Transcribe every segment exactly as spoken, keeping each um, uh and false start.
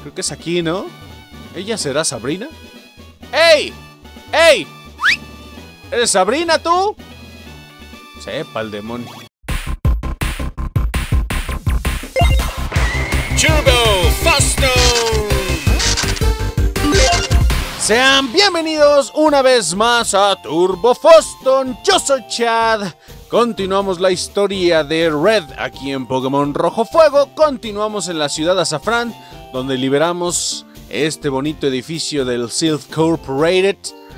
Creo que es aquí, ¿no? ¿Ella será Sabrina? ¡Ey! ¡Ey! ¿Eres Sabrina tú? Sepa el demonio. Turbo Foston. Sean bienvenidos una vez más a Turbo Foston. Yo soy Chad. Continuamos la historia de Red aquí en Pokémon Rojo Fuego. Continuamos en la ciudad de Azafrán, donde liberamos este bonito edificio del Silph Corporated.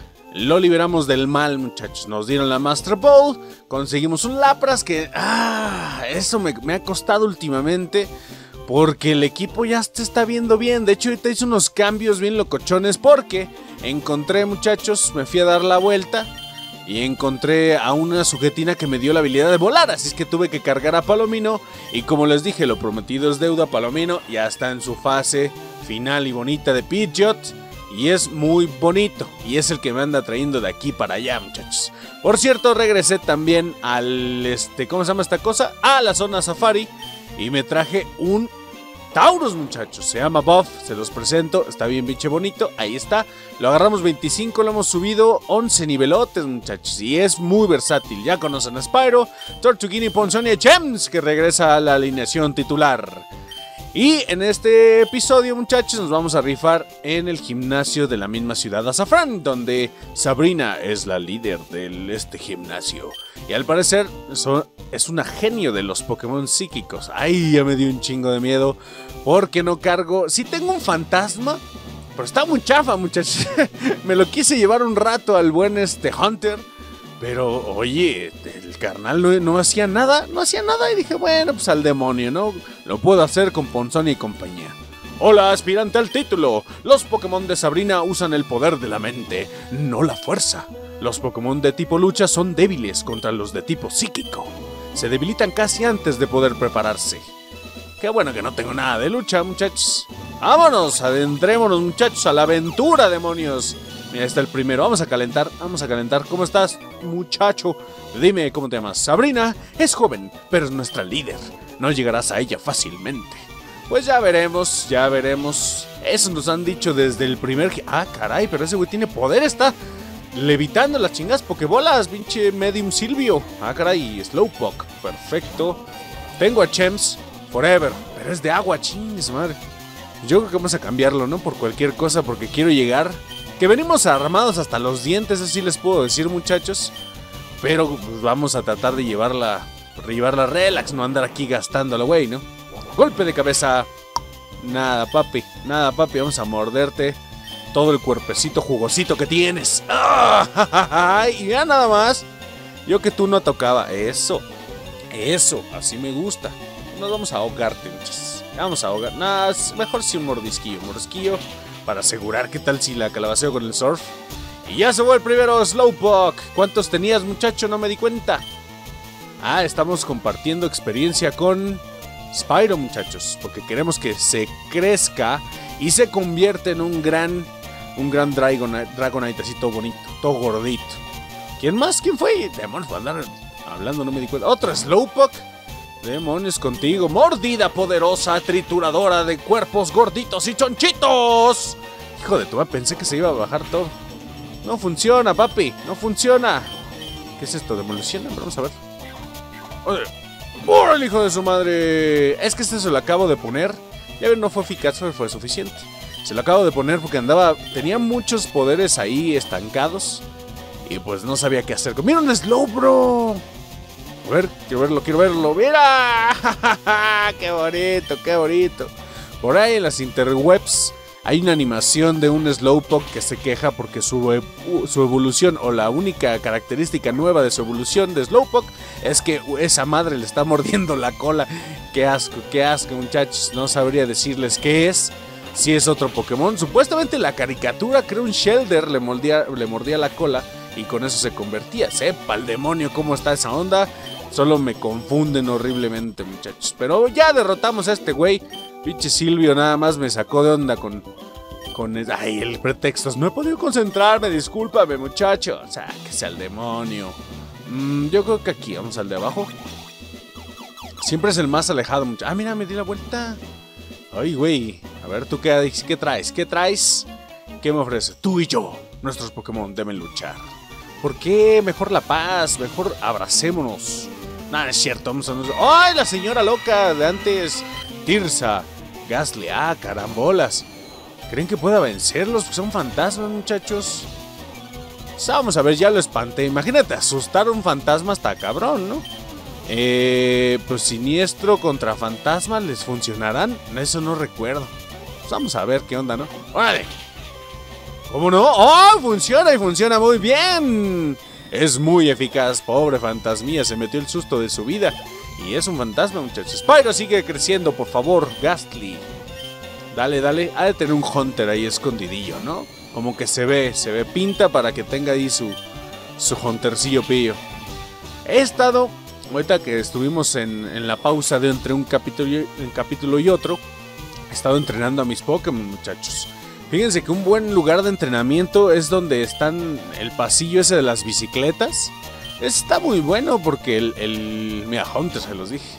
Lo liberamos del mal, muchachos. Nos dieron la Master Ball. Conseguimos un Lapras que... Ah, eso me, me ha costado últimamente, porque el equipo ya se está viendo bien. De hecho, ahorita hice unos cambios bien locochones, porque encontré, muchachos, me fui a dar la vuelta y encontré a una sujetina que me dio la habilidad de volar. Así es que tuve que cargar a Palomino. Y como les dije, lo prometido es deuda. Palomino ya está en su fase final y bonita de Pidgeot. Y es muy bonito. Y es el que me anda trayendo de aquí para allá, muchachos. Por cierto, regresé también al... este, ¿cómo se llama esta cosa? A la zona Safari. Y me traje un Tauros, muchachos. Se llama Buff, se los presento. Está bien biche bonito, ahí está. Lo agarramos veinticinco, lo hemos subido once nivelotes, muchachos. Y es muy versátil. Ya conocen a Spyro, Tortuguini, Ponzonia, Gems, que regresa a la alineación titular. Y en este episodio, muchachos, nos vamos a rifar en el gimnasio de la misma ciudad de Azafrán, donde Sabrina es la líder de este gimnasio. Y al parecer son, es una genio de los Pokémon psíquicos. Ay, ya me dio un chingo de miedo, porque no cargo... Sí tengo un fantasma, pero está muy chafa, muchachos. Me lo quise llevar un rato al buen este Hunter, pero oye, el carnal no, no hacía nada, no hacía nada. Y dije, bueno, pues al demonio, ¿no? Lo puedo hacer con Ponzonia y compañía. Hola, aspirante al título. Los Pokémon de Sabrina usan el poder de la mente, no la fuerza. Los Pokémon de tipo lucha son débiles contra los de tipo psíquico. Se debilitan casi antes de poder prepararse. Qué bueno que no tengo nada de lucha, muchachos. Vámonos, adentrémonos, muchachos, a la aventura, demonios. Mira, está el primero. Vamos a calentar, vamos a calentar. ¿Cómo estás, muchacho? Dime, ¿cómo te llamas? Sabrina es joven, pero es nuestra líder. No llegarás a ella fácilmente. Pues ya veremos, ya veremos. Eso nos han dicho desde el primer... Ah, caray, pero ese güey tiene poder, está levitando las chingas Pokébolas, pinche Medium Silvio. Ah, caray, Slowpoke, perfecto. Tengo a Chems Forever, pero es de agua, chingis, madre. Yo creo que vamos a cambiarlo, ¿no? Por cualquier cosa, porque quiero llegar... Que venimos armados hasta los dientes, así les puedo decir, muchachos. Pero pues, vamos a tratar de llevarla, llevarla relax, no andar aquí gastándola, güey, ¿no? Golpe de cabeza. Nada, papi, nada, papi, vamos a morderte todo el cuerpecito jugosito que tienes. ¡Ah! Y ya nada más. Yo que tú no tocaba. Eso, eso, así me gusta. Nos vamos a ahogarte, muchachos. Vamos a ahogar. Nada, mejor si un mordisquillo, un mordisquillo. Para asegurar, ¿qué tal si la calabaceo con el surf? Y ya se fue el primero, Slowpoke. ¿Cuántos tenías, muchacho? No me di cuenta. Ah, estamos compartiendo experiencia con Spyro, muchachos, porque queremos que se crezca y se convierta en un gran, un gran Dragonite, Dragonite así todo bonito, todo gordito. ¿Quién más? ¿Quién fue? Demonios, para andar hablando, no me di cuenta. Otro Slowpoke. Demonios contigo. Mordida poderosa, trituradora de cuerpos gorditos y chonchitos. Hijo de tu madre, pensé que se iba a bajar todo. No funciona, papi, no funciona. ¿Qué es esto? ¿Demolición? Vamos a ver. ¡Por el hijo de su madre! Es que este se lo acabo de poner. Ya ven, no fue eficaz, pero fue suficiente. Se lo acabo de poner porque andaba... Tenía muchos poderes ahí estancados. Y pues no sabía qué hacer. ¡Mira un Slowbro! A ver, quiero verlo, quiero verlo. ¡Mira! ¡Qué bonito, qué bonito! Por ahí en las interwebs hay una animación de un Slowpoke que se queja porque su, su evolución, o la única característica nueva de su evolución de Slowpoke, es que esa madre le está mordiendo la cola. ¡Qué asco, qué asco, muchachos! No sabría decirles qué es. Si es otro Pokémon. Supuestamente la caricatura, creo un Shelder le mordía, le mordía la cola y con eso se convertía. Sepa el demonio cómo está esa onda. Solo me confunden horriblemente, muchachos. Pero ya derrotamos a este güey. Pinche Silvio nada más me sacó de onda con... con el, ay, el pretexto. No he podido concentrarme, discúlpame, muchacho. O sea, que sea el demonio. Mm, yo creo que aquí, vamos al de abajo. Siempre es el más alejado, muchachos. Ah, mira, me di la vuelta. Ay, güey. A ver, ¿tú qué, qué traes? ¿Qué traes? ¿Qué me ofreces? Tú y yo, nuestros Pokémon deben luchar. ¿Por qué? Mejor la paz, mejor abracémonos. Nada, es cierto, vamos a... ¡Ay, la señora loca de antes! Tirsa, Gastly, ah, carambolas. ¿Creen que pueda vencerlos? Pues son fantasmas, muchachos. O sea, vamos a ver, ya lo espanté. Imagínate asustar a un fantasma hasta cabrón, ¿no? Eh, pues siniestro contra fantasmas, ¿les funcionarán? Eso no recuerdo. Pues vamos a ver qué onda, ¿no? ¡Órale! ¿Cómo no? ¡Oh! Funciona y funciona muy bien. Es muy eficaz. Pobre fantasmía, se metió el susto de su vida. Y es un fantasma, muchachos. Spyro sigue creciendo, por favor, Gastly. Dale, dale. Ha de tener un Hunter ahí escondidillo, ¿no? Como que se ve, se ve pinta para que tenga ahí su, su Huntercillo pillo. He estado, ahorita que estuvimos en, en la pausa de entre un capítulo, y, un capítulo y otro, he estado entrenando a mis Pokémon, muchachos. Fíjense que un buen lugar de entrenamiento es donde están el pasillo ese de las bicicletas. Está muy bueno porque el... el mira, Hunter, se los dije.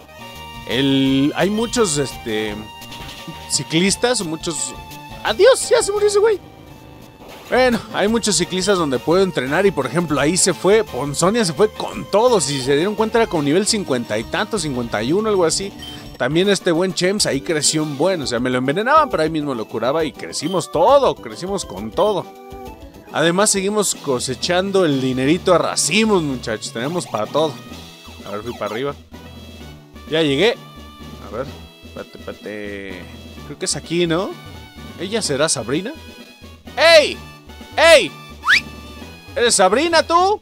El, hay muchos este, ciclistas, muchos... ¡Adiós! Ya se murió ese güey. Bueno, hay muchos ciclistas donde puedo entrenar y por ejemplo ahí se fue, Ponzonia se fue con todos. Si se dieron cuenta era con nivel cincuenta y tanto, cincuenta y uno, algo así. También este buen Chems ahí creció un buen, o sea, me lo envenenaban, pero ahí mismo lo curaba y crecimos todo, crecimos con todo. Además seguimos cosechando el dinerito a racimos, muchachos, tenemos para todo. A ver, fui para arriba. Ya llegué. A ver, espérate, espérate. Creo que es aquí, ¿no? ¿Ella será Sabrina? ¡Ey! ¡Ey! ¿Eres Sabrina tú?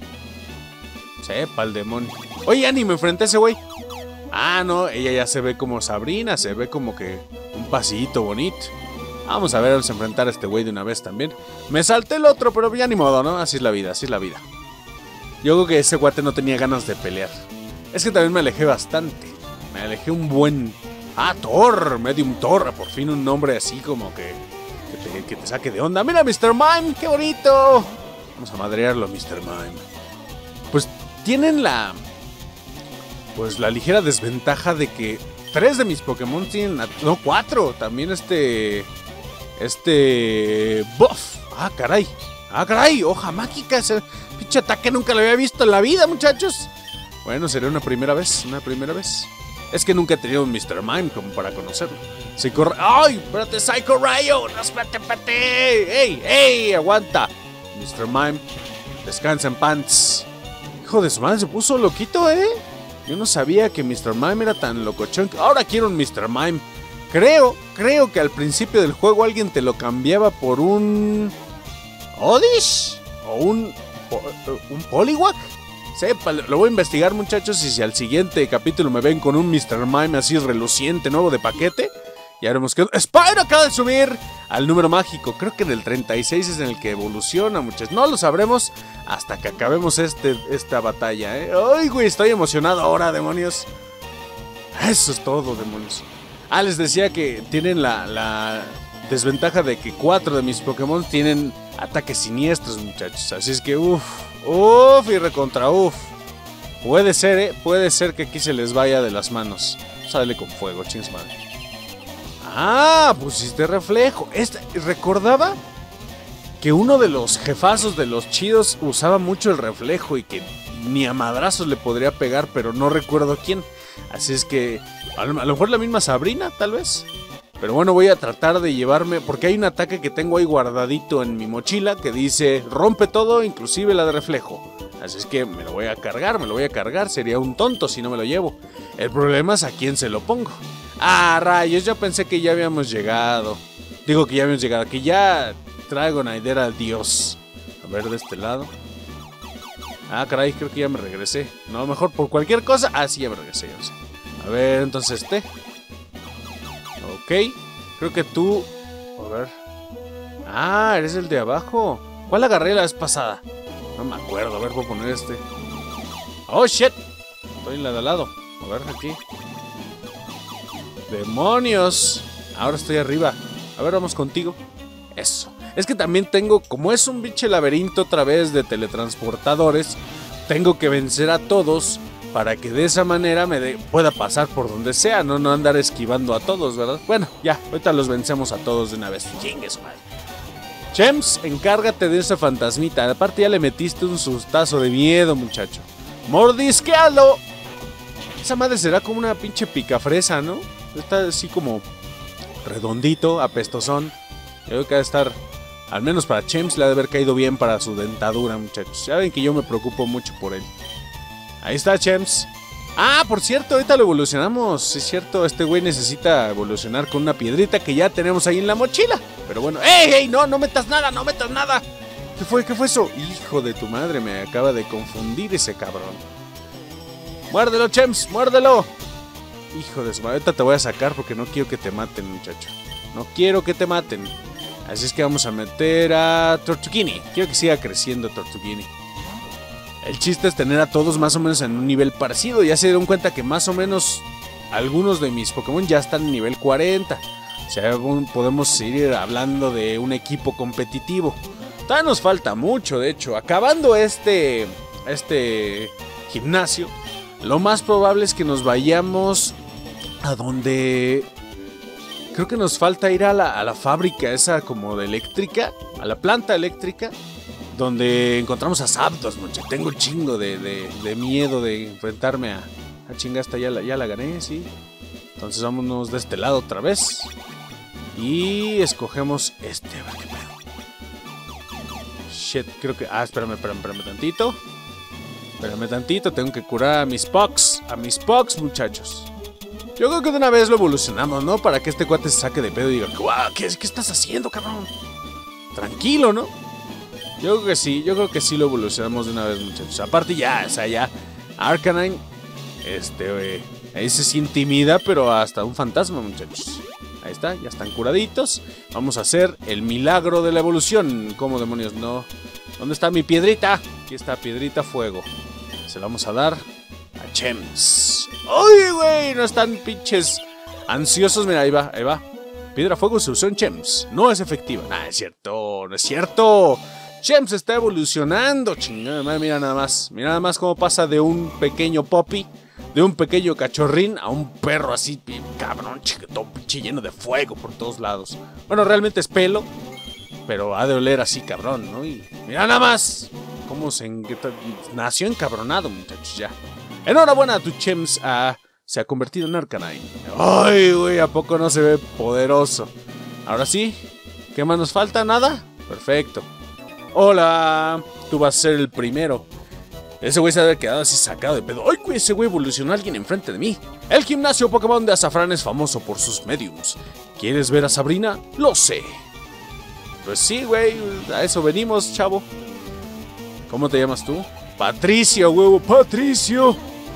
Sepa el demonio. Oye, ya ni me enfrenté a ese güey. Ah, no, ella ya se ve como Sabrina, se ve como que un pasito bonito. Vamos a ver, vamos a enfrentar a este güey de una vez también. Me salté el otro, pero ya ni modo, ¿no? Así es la vida, así es la vida. Yo creo que ese guate no tenía ganas de pelear. Es que también me alejé bastante. Me alejé un buen... Ah, Thor, Medium Thor, por fin un nombre así como que... Que te, que te saque de onda. ¡Mira, mister Mime! ¡Qué bonito! Vamos a madrearlo, mister Mime. Pues tienen la... Pues la ligera desventaja de que tres de mis Pokémon tienen... No, cuatro. También este... Este... Buff. Ah, caray. Ah, caray. Hoja mágica. Ese pinche ataque nunca lo había visto en la vida, muchachos. Bueno, sería una primera vez. Una primera vez. Es que nunca he tenido un mister Mime como para conocerlo. Psycho... ¡Ay! Espérate, Psycho Rayo. No, espérate, espérate. ¡Ey! ¡Ey! Aguanta. mister Mime. Descansa en pants. Hijo de su madre, se puso loquito, ¿eh? Yo no sabía que mister Mime era tan locochón. Ahora quiero un mister Mime. Creo, creo que al principio del juego alguien te lo cambiaba por un... ¿Oddish? ¿O un... un Poliwag? Sepa, lo voy a investigar, muchachos, y si al siguiente capítulo me ven con un mister Mime así reluciente, nuevo de paquete, ya haremos que... Spyro acaba de subir al número mágico. Creo que en el treinta y seis es en el que evoluciona, muchachos. No lo sabremos hasta que acabemos este, esta batalla, ¿eh? Ay, güey, estoy emocionado ahora, demonios. Eso es todo, demonios. Ah, les decía que tienen la, la desventaja de que cuatro de mis Pokémon tienen ataques siniestros, muchachos. Así es que, uff, uff y recontra uff. Puede ser, ¿eh? Puede ser que aquí se les vaya de las manos. Sale con fuego, chings madre. Ah, pusiste reflejo. Este, recordaba que uno de los jefazos de los chidos usaba mucho el reflejo y que ni a madrazos le podría pegar, pero no recuerdo quién. Así es que a lo, a lo mejor la misma Sabrina, tal vez. Pero bueno, voy a tratar de llevarme, porque hay un ataque que tengo ahí guardadito en mi mochila que dice rompe todo, inclusive la de reflejo. Así es que me lo voy a cargar, me lo voy a cargar. Sería un tonto si no me lo llevo. El problema es a quién se lo pongo. Ah, rayos, yo pensé que ya habíamos llegado. Digo que ya habíamos llegado, que ya Dragonite era el dios. A ver, de este lado. Ah, caray, creo que ya me regresé. No, mejor por cualquier cosa. Ah, sí, ya me regresé, ya lo sé. A ver, entonces este. Ok, creo que tú... A ver. Ah, eres el de abajo. ¿Cuál agarré la vez pasada? No me acuerdo, a ver, voy a poner este. Oh, shit. Estoy en la de al lado. A ver, aquí. ¡Demonios! Ahora estoy arriba. A ver, vamos contigo. Eso. Es que también tengo, como es un pinche laberinto otra vez de teletransportadores, tengo que vencer a todos para que de esa manera me de, pueda pasar por donde sea, no, no andar esquivando a todos, ¿verdad? Bueno, ya, ahorita los vencemos a todos de una vez. Chingues, madre. Chems, encárgate de esa fantasmita. Aparte ya le metiste un sustazo de miedo, muchacho. ¡Mordisquealo! Esa madre será como una pinche picafresa, ¿no? Está así como redondito, apestosón. Yo creo que va a estar, al menos para Chems, le ha de haber caído bien para su dentadura, muchachos. Ya ven que yo me preocupo mucho por él. Ahí está Chems. Ah, por cierto, ahorita lo evolucionamos. Es cierto, este güey necesita evolucionar con una piedrita que ya tenemos ahí en la mochila. Pero bueno, ¡ey, ey! No, no metas nada, no metas nada. ¿Qué fue? ¿Qué fue eso? Hijo de tu madre, me acaba de confundir ese cabrón. Muérdelo, Chems, muérdelo. Hijo de su madre, ahorita te voy a sacar porque no quiero que te maten, muchacho. No quiero que te maten. Así es que vamos a meter a Tortuguini. Quiero que siga creciendo Tortuguini. El chiste es tener a todos más o menos en un nivel parecido. Ya se dieron cuenta que más o menos algunos de mis Pokémon ya están en nivel cuarenta. O sea, podemos seguir hablando de un equipo competitivo. Todavía nos falta mucho, de hecho. Acabando este, este gimnasio, lo más probable es que nos vayamos a donde... Creo que nos falta ir a la, a la fábrica esa como de eléctrica, a la planta eléctrica, donde encontramos a Zapdos, mucho. Tengo un chingo de, de, de miedo de enfrentarme a... A chinga, esta ya la, ya la gané, sí. Entonces vámonos de este lado otra vez. Y escogemos este, a ver qué pedo. Shit, creo que... Ah, espérame, espérame, espérame tantito. Espérame tantito, tengo que curar a mis Pugs. A mis Pugs, muchachos. Yo creo que de una vez lo evolucionamos, ¿no? Para que este cuate se saque de pedo y diga, ¡guau! ¿Qué, ¿Qué estás haciendo, cabrón? Tranquilo, ¿no? Yo creo que sí, yo creo que sí lo evolucionamos de una vez, muchachos. Aparte ya, o sea, ya Arcanine, este, wey, ahí se siente intimida, pero hasta un fantasma, muchachos. Ahí está, ya están curaditos. Vamos a hacer el milagro de la evolución. ¿Cómo demonios? No. ¿Dónde está mi piedrita? Aquí está, piedrita fuego. Se la vamos a dar a Chems. ¡Ay, güey! No están pinches ansiosos. Mira, ahí va, ahí va. Piedra fuego se usó en Chems. No es efectiva. Nah, es cierto, no es cierto. Chems está evolucionando, chingada madre, mira nada más. Mira nada más cómo pasa de un pequeño Poppy, de un pequeño cachorrín, a un perro así, cabrón, chiquito, pinche lleno de fuego por todos lados. Bueno, realmente es pelo, pero ha de oler así, cabrón, ¿no? Y mira nada más cómo se en... nació encabronado, muchachos, ya. Enhorabuena a tu Chems, ah, se ha convertido en Arcanine. Ay, güey, ¿a poco no se ve poderoso? Ahora sí, ¿qué más nos falta? ¿Nada? Perfecto. Hola, tú vas a ser el primero. Ese güey se ha quedado así sacado de pedo. ¡Ay, güey! Ese güey evolucionó a alguien enfrente de mí. El gimnasio Pokémon de Azafrán es famoso por sus mediums. ¿Quieres ver a Sabrina? Lo sé. Pues sí, güey, a eso venimos, chavo. ¿Cómo te llamas tú? Patricio, huevo, Patricio.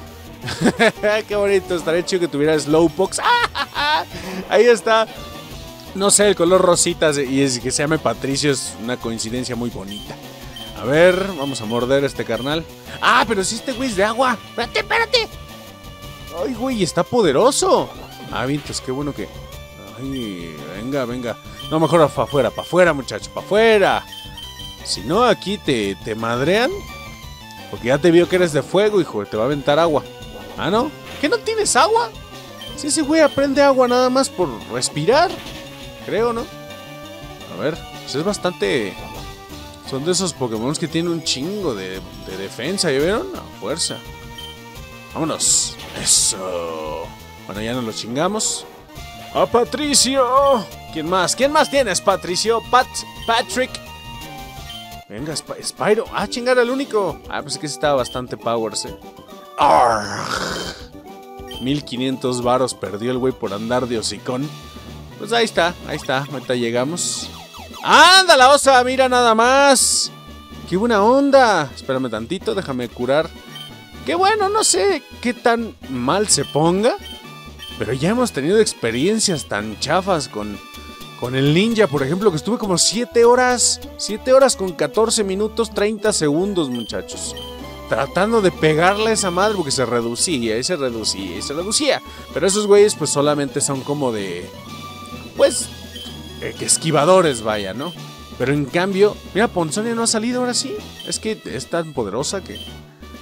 Qué bonito, estaría chido que tuviera Slowpoke. Ahí está. No sé, el color rosita y es que se llame Patricio es una coincidencia muy bonita. A ver, vamos a morder a este carnal. Ah, pero si este güey es de agua. Espérate, espérate. Ay, güey, está poderoso. Ah, vientos, qué bueno que... Ay, venga, venga. No, mejor para afuera, para afuera, muchacho, para afuera. Si no, aquí te, te madrean. Porque ya te vio que eres de fuego, hijo, te va a aventar agua. Ah, ¿no? ¿Qué no tienes agua? Si ese güey aprende agua nada más por respirar. Creo, ¿no? A ver, pues es bastante... Son de esos Pokémon que tienen un chingo de, de defensa, ¿ya vieron? A fuerza. Vámonos. Eso. Bueno, ya nos lo chingamos. ¡A Patricio! ¿Quién más? ¿Quién más tienes, Patricio? Pat, Patrick. Venga, Sp Spyro. Ah, chingar, el único. Ah, pues es que estaba bastante powers, eh. Arrgh. mil quinientos varos perdió el güey por andar de hocicón. Pues ahí está, ahí está, ahorita llegamos. ¡Anda la osa! ¡Mira nada más! ¡Qué buena onda! Espérame tantito, déjame curar. ¡Qué bueno! No sé qué tan mal se ponga, pero ya hemos tenido experiencias tan chafas con, con el ninja, por ejemplo, que estuve como siete horas. siete horas con catorce minutos, treinta segundos, muchachos. Tratando de pegarle a esa madre porque se reducía y se reducía y se reducía. Pero esos güeyes pues solamente son como de... Pues, eh, que esquivadores, vaya, ¿no? Pero en cambio, mira, Ponzonia no ha salido ahora sí. Es que es tan poderosa que...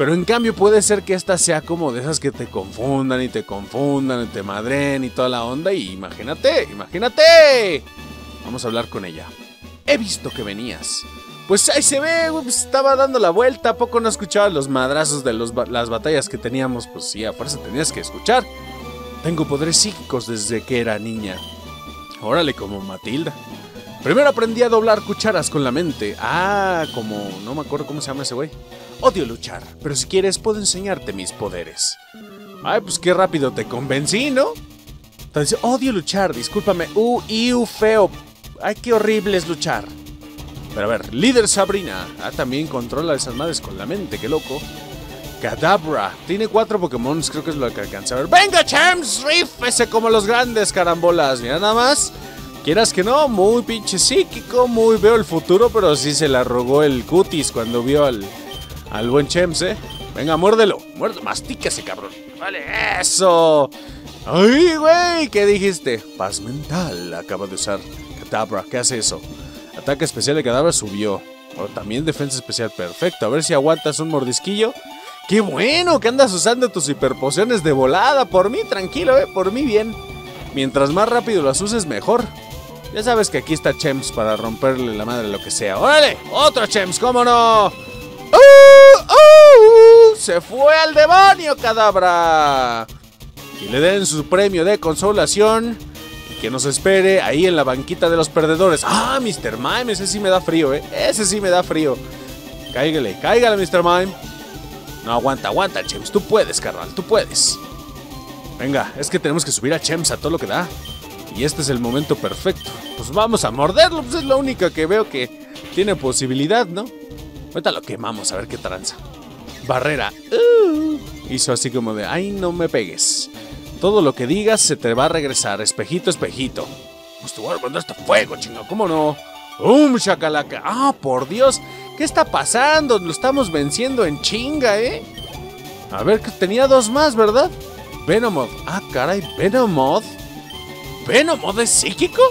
Pero en cambio puede ser que esta sea como de esas que te confundan y te confundan y te madren y toda la onda. Y imagínate, imagínate. Vamos a hablar con ella. He visto que venías. Pues ahí se ve, güey, pues estaba dando la vuelta. ¿A poco no escuchabas los madrazos de los, las batallas que teníamos? Pues sí, a fuerza tenías que escuchar. Tengo poderes psíquicos desde que era niña. Órale, como Matilda. Primero aprendí a doblar cucharas con la mente. Ah, como... no me acuerdo cómo se llama ese güey. Odio luchar, pero si quieres puedo enseñarte mis poderes. Ay, pues qué rápido te convencí, ¿no? Entonces, odio luchar, discúlpame. Uh, iu, feo. Ay, qué horrible es luchar. Pero a ver, líder Sabrina. Ah, también controla esas madres con la mente, qué loco. Kadabra. Tiene cuatro Pokémon, creo que es lo que alcanza a ver. ¡Venga, Champs! ¡Rífese como los grandes carambolas! Mira nada más. Quieras que no, muy pinche psíquico, muy veo el futuro, pero sí se la rogó el cutis cuando vio al, al buen Champs, ¿eh? Venga, muérdelo. Muérdelo, mastíquese, cabrón. Vale, eso. ¡Ay, güey! ¿Qué dijiste? Paz mental. Acaba de usar Kadabra. ¿Qué hace eso? Ataque especial de Kadabra subió. O también defensa especial. Perfecto. A ver si aguantas un mordisquillo. ¡Qué bueno que andas usando tus hiperpociones de volada! Por mí, tranquilo, eh. Por mí, bien. Mientras más rápido las uses, mejor. Ya sabes que aquí está Champs para romperle la madre lo que sea. ¡Órale! ¡Otro Champs! ¿Cómo no? ¡Uh! ¡Uh! ¡Se fue al demonio, Kadabra! Y le den su premio de consolación. Que nos espere ahí en la banquita de los perdedores. ¡Ah, mister Mime! Ese sí me da frío, ¿eh? Ese sí me da frío. Cáigale, cáigale, mister Mime. No, aguanta, aguanta, Champs. Tú puedes, carnal, tú puedes. Venga, es que tenemos que subir a Champs a todo lo que da. Y este es el momento perfecto. Pues vamos a morderlo, pues es la única que veo que tiene posibilidad, ¿no? Ahorita lo quemamos, a ver qué tranza. Barrera. Uh, hizo así como de, ay, no me pegues. Todo lo que digas se te va a regresar. Espejito, espejito. Pues te voy a mandar este fuego, chingo. ¿Cómo no? ¡Um, chacalaca! ¡Ah, por Dios! ¿Qué está pasando? Lo estamos venciendo en chinga, ¿eh? A ver, que tenía dos más, ¿verdad? Venomoth. Ah, caray, Venomoth. ¿Venomoth es psíquico?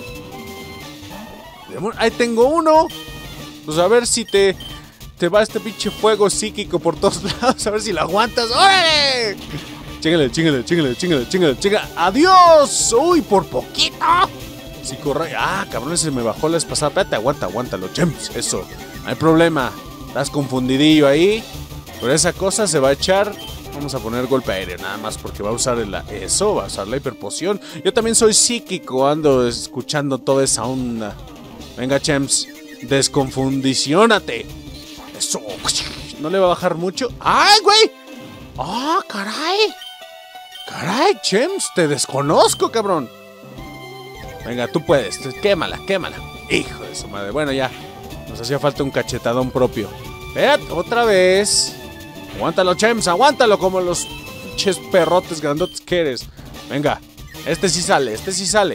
Ahí tengo uno. Pues a ver si te... te va este pinche fuego psíquico por todos lados. A ver si lo aguantas. ¡Órale! Chíngale, chíngale, chíngale, chíngale, chíngale, chíngale. ¡Adiós! ¡Uy, por poquito! Sí, corre. Ah, cabrón, ese me bajó la vez pasada. Espérate, aguanta, aguántalo, Champs. Eso, no hay problema. Estás confundidillo ahí. Pero esa cosa se va a echar. Vamos a poner golpe aéreo, nada más porque va a usar el, eso, va a usar la hiperpoción. Yo también soy psíquico, ando escuchando toda esa onda. Venga, Champs, desconfundiciónate. Eso, ¿no le va a bajar mucho? ¡Ay, güey! ¡Ah, oh, caray! ¡Caray, Champs! Te desconozco, cabrón. Venga, tú puedes. Quémala, quémala. Hijo de su madre. Bueno, ya. Nos hacía falta un cachetadón propio. Espérate, otra vez. Aguántalo, Champs. Aguántalo como los pinches perrotes grandotes que eres. Venga. Este sí sale, este sí sale.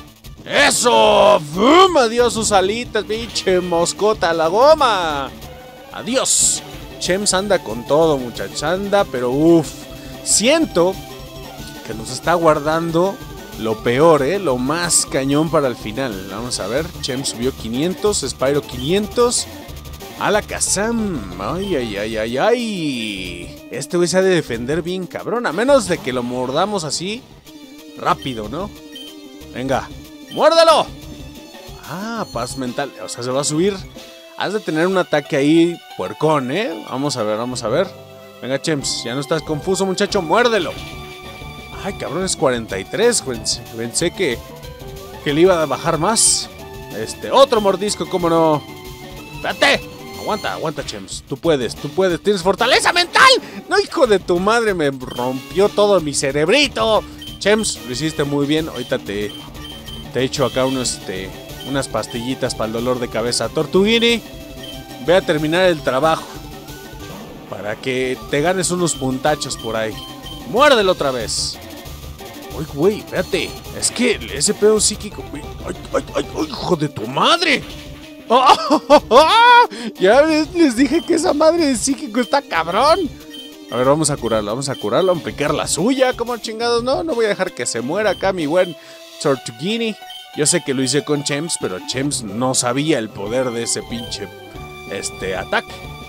¡Eso! ¡Bum! Adiós sus alitas, pinche moscota a la goma. Adiós. Champs anda con todo, muchachos. Anda, pero uff. Siento que nos está guardando lo peor, ¿eh? Lo más cañón para el final. Vamos a ver. Champs subió quinientos. Spyro quinientos. Alakazam. Ay, ay, ay, ay, ay. Este güey se ha de defender bien cabrón. A menos de que lo mordamos así. Rápido, ¿no? Venga. ¡Muérdelo! Ah, paz mental. O sea, se va a subir. Has de tener un ataque ahí puercón, ¿eh? Vamos a ver, vamos a ver. Venga, Champs, ya no estás confuso, muchacho. ¡Muérdelo! Ay, cabrón, es cuarenta y tres. Pensé, pensé que, que le iba a bajar más. Este, otro mordisco, ¿cómo no? ¡Espérate! Aguanta, aguanta, Champs. Tú puedes, tú puedes. ¡Tienes fortaleza mental! ¡No, hijo de tu madre! Me rompió todo mi cerebrito. Champs, lo hiciste muy bien. Ahorita te, te he hecho acá unos, este, unas pastillitas para el dolor de cabeza. Tortuguini, ve a terminar el trabajo. Para que te ganes unos puntachos por ahí. ¡Muérdelo otra vez! ¡Ay, güey! Espérate. Es que ese pedo psíquico... ¡Ay, ay, ay, ay, hijo de tu madre! ¡Oh, oh, oh, oh! Ya les dije que esa madre de psíquico está cabrón. A ver, vamos a curarlo, vamos a curarlo. Vamos a picar la suya, como chingados. No, no voy a dejar que se muera acá mi buen Tortuguini. Yo sé que lo hice con Champs, pero Champs no sabía el poder de ese pinche... Este, ataque.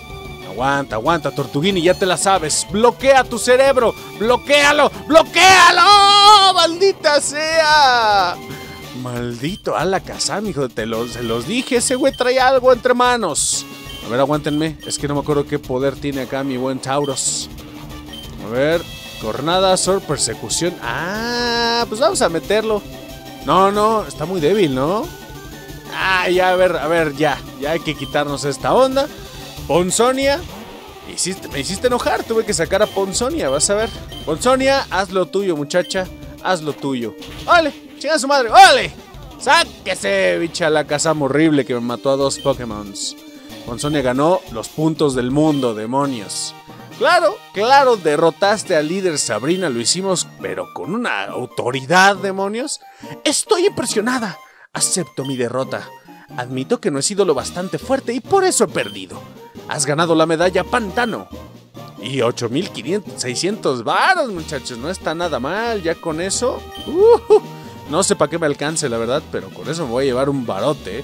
Aguanta, aguanta, Tortuguini, ya te la sabes. Bloquea tu cerebro. Bloquéalo, bloquéalo. ¡Maldita sea! Maldito Alakazam, hijo, te lo, se los dije. Ese güey trae algo entre manos. A ver, aguántenme. Es que no me acuerdo qué poder tiene acá mi buen Tauros. A ver, Cornada, Sword, Persecución. Ah, pues vamos a meterlo. No, no, está muy débil, ¿no? Ah, ya, a ver, a ver, ya. Ya hay que quitarnos esta onda. Ponzonia. Hiciste, me hiciste enojar, tuve que sacar a Ponzonia, vas a ver. Ponzonia, haz lo tuyo, muchacha. Haz lo tuyo. ¡Ole! ¡Chinga su madre! ¡Ole! ¡Sáquese, bicha Alakazam horrible que me mató a dos Pokémon! Ponzonia ganó los puntos del mundo, demonios. Claro, claro, derrotaste al líder Sabrina, lo hicimos, pero con una autoridad, demonios. Estoy impresionada. Acepto mi derrota. Admito que no he sido lo bastante fuerte y por eso he perdido. Has ganado la medalla Pantano. Y ocho mil seiscientos varos, muchachos. No está nada mal, ya con eso. Uh, no sé para qué me alcance, la verdad, pero con eso me voy a llevar un barote.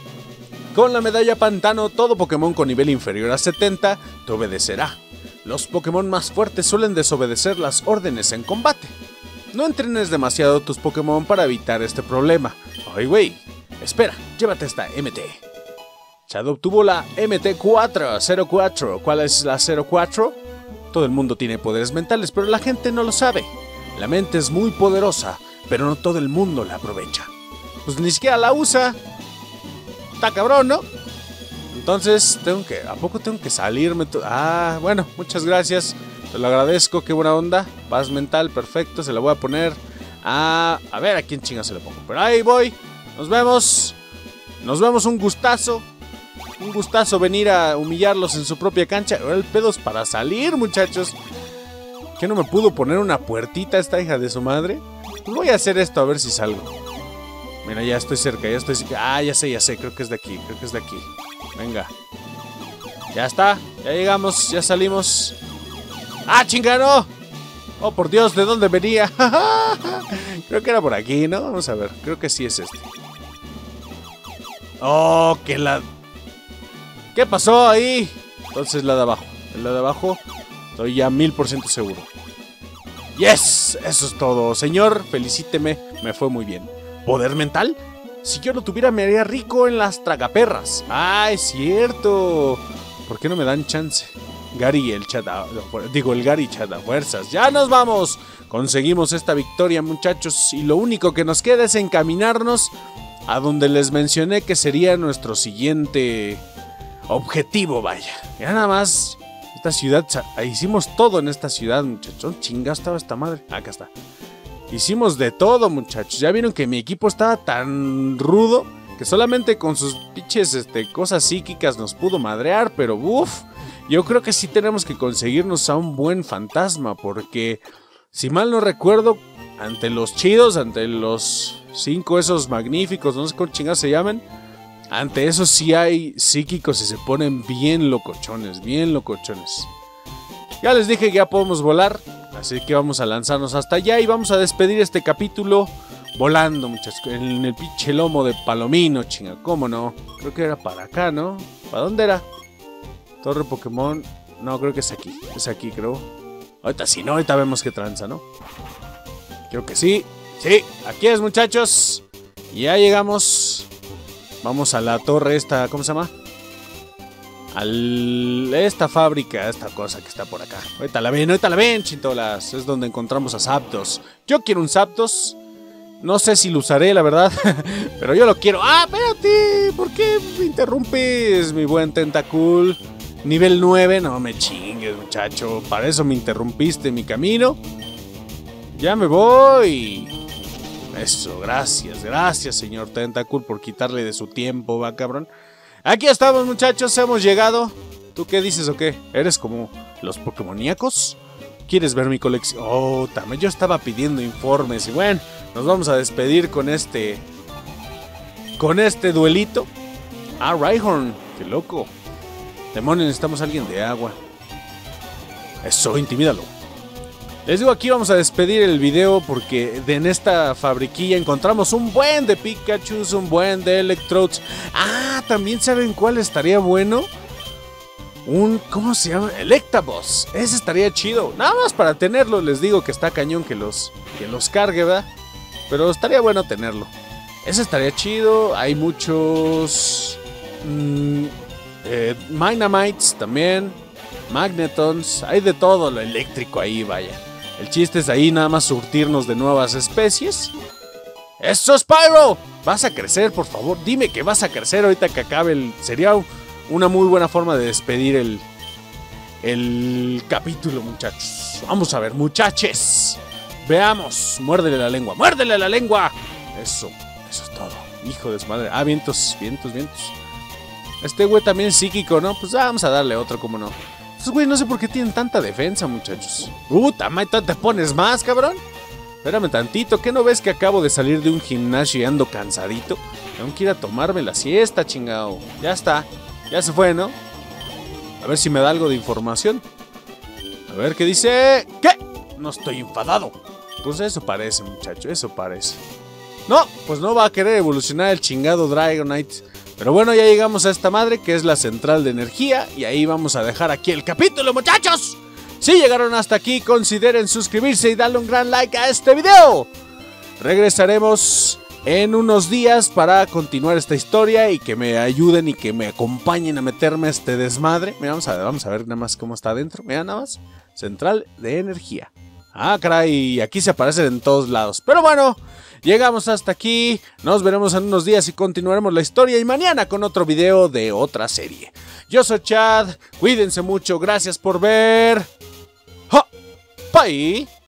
Con la medalla Pantano, todo Pokémon con nivel inferior a setenta te obedecerá. Los Pokémon más fuertes suelen desobedecer las órdenes en combate. No entrenes demasiado tus Pokémon para evitar este problema. Ay, güey. Espera, llévate esta M T. Shadow obtuvo la M T cuatro, cero cuatro. ¿Cuál es la cero cuatro? Todo el mundo tiene poderes mentales, pero la gente no lo sabe. La mente es muy poderosa, pero no todo el mundo la aprovecha. Pues ni siquiera la usa. Está cabrón, ¿no? Entonces, tengo que... ¿A poco tengo que salirme? Ah, bueno, muchas gracias. Te lo agradezco, qué buena onda. Paz mental, perfecto, se la voy a poner a... A ver, ¿a quién chinga se la pongo? Pero ahí voy. Nos vemos. Nos vemos, un gustazo. Un gustazo venir a humillarlos en su propia cancha. Ahora el pedo es para salir, muchachos. ¿Qué no me pudo poner una puertita esta hija de su madre? Pues voy a hacer esto a ver si salgo. Mira, ya estoy cerca, ya estoy cerca. Ah, ya sé, ya sé, creo que es de aquí, creo que es de aquí. Venga. Ya está, ya llegamos, ya salimos. ¡Ah, chingano! Oh, por Dios, ¿de dónde venía? Creo que era por aquí, ¿no? Vamos a ver, creo que sí es este. Oh, que la... ¿Qué pasó ahí? Entonces la de abajo. La de abajo, estoy ya mil por ciento seguro. ¡Yes! Eso es todo. Señor, felicíteme, me fue muy bien. ¿Poder mental? Si yo lo tuviera me haría rico en las tragaperras. ¡Ah, es cierto! ¿Por qué no me dan chance? Gary el chat a, digo el Gary chat a fuerzas. ¡Ya nos vamos! Conseguimos esta victoria, muchachos, y lo único que nos queda es encaminarnos a donde les mencioné que sería nuestro siguiente objetivo, vaya. Ya nada más, esta ciudad, hicimos todo en esta ciudad, muchachos. Chinga, estaba esta madre. Acá está. Hicimos de todo, muchachos. Ya vieron que mi equipo estaba tan rudo que solamente con sus pinches este, cosas psíquicas nos pudo madrear, pero uff, yo creo que sí tenemos que conseguirnos a un buen fantasma, porque si mal no recuerdo, ante los chidos, ante los cinco esos magníficos, no sé cómo chingados se llaman, ante esos sí hay psíquicos y se ponen bien locochones, bien locochones. Ya les dije que ya podemos volar, así que vamos a lanzarnos hasta allá y vamos a despedir este capítulo volando, muchachos, en el pinche lomo de Palomino, chinga, ¿cómo no? Creo que era para acá, ¿no? ¿Para dónde era? Torre Pokémon, no, creo que es aquí, es aquí, creo. Ahorita sí, no, ahorita vemos qué tranza, ¿no? Creo que sí, sí, aquí es, muchachos. Ya llegamos. Vamos a la torre esta, ¿cómo se llama? A esta fábrica, esta cosa que está por acá. Ahorita la ven, ahorita la ven, chintolas. Es donde encontramos a Zapdos. Yo quiero un Zapdos. No sé si lo usaré, la verdad. Pero yo lo quiero. ¡Ah, espérate! ¿Por qué me interrumpes, mi buen Tentacool? Nivel nueve, no me chingues, muchacho. Para eso me interrumpiste mi camino. Ya me voy. Eso, gracias, gracias, señor Tentacool, por quitarle de su tiempo, va, cabrón. Aquí estamos, muchachos, hemos llegado. ¿Tú qué dices o qué? ¿Eres como los Pokémoníacos? ¿Quieres ver mi colección? Oh, también yo estaba pidiendo informes. Y bueno, nos vamos a despedir con este... Con este duelito. Ah, Rhyhorn, qué loco. Demonios, necesitamos a alguien de agua. Eso, intimídalo. Les digo, aquí vamos a despedir el video porque de, en esta fabriquilla encontramos un buen de Pikachu, un buen de Electrodes. Ah, también saben cuál estaría bueno. un, ¿cómo se llama? Electabuzz. Ese estaría chido. Nada más para tenerlo, les digo que está cañón que los, que los cargue, ¿verdad? Pero estaría bueno tenerlo. Ese estaría chido. Hay muchos... Mmm, eh, Mynamites también. Magnetons. Hay de todo lo eléctrico ahí, vaya. El chiste es ahí nada más surtirnos de nuevas especies. ¡Eso, Spyro! Vas a crecer, por favor. Dime que vas a crecer ahorita que acabe el... Sería una muy buena forma de despedir el... El capítulo, muchachos. Vamos a ver, muchaches. Veamos. Muérdele la lengua. ¡Muérdele la lengua! Eso. Eso es todo. Hijo de su madre. Ah, vientos, vientos, vientos. Este güey también es psíquico, ¿no? Pues vamos a darle otro, ¿cómo no? Estos güey no sé por qué tienen tanta defensa, muchachos. Puta, ¿te pones más, cabrón? Espérame tantito, ¿qué no ves que acabo de salir de un gimnasio y ando cansadito? Tengo que ir a tomarme la siesta, chingao. Ya está, ya se fue, ¿no? A ver si me da algo de información. A ver qué dice. ¿Qué? No estoy enfadado. Pues eso parece, muchacho, eso parece. No, pues no va a querer evolucionar el chingado Dragonite. Pero bueno, ya llegamos a esta madre que es la central de energía. Y ahí vamos a dejar aquí el capítulo, muchachos. Si llegaron hasta aquí, consideren suscribirse y darle un gran like a este video. Regresaremos en unos días para continuar esta historia y que me ayuden y que me acompañen a meterme a este desmadre. Mira, vamos a ver, vamos a ver nada más cómo está adentro. Mira nada más. Central de energía. Ah, caray, aquí se aparecen en todos lados. Pero bueno, llegamos hasta aquí. Nos veremos en unos días y continuaremos la historia. Y mañana con otro video de otra serie. Yo soy Chad. Cuídense mucho. Gracias por ver. ¡Ja! Bye.